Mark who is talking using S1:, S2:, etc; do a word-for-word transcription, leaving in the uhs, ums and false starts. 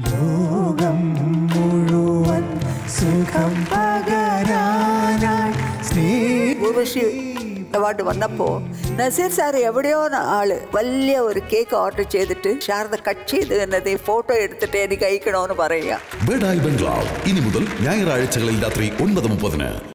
S1: ലോകം മുഴുവൻ സുഖം പകരാനായി
S2: ഊർവശി അവാർഡ് വന്നപ്പോൾ നസീർ സാർ എവിടെയോ ആള് വലിയ ഒരു കേക്ക് ഓർഡർ ചെയ്തിട്ട് ശാരദ കട്ട് ചെയ്ത് എന്നത് ഫോട്ടോ എടുത്തിട്ട് എനിക്ക് അയക്കണമെന്ന് പറയുക.
S3: ബെഡായി ബംഗ്ലാവ് ഇനി മുതൽ ഞായറാഴ്ചകളിൽ രാത്രി ഒൻപത് മുപ്പതിന്.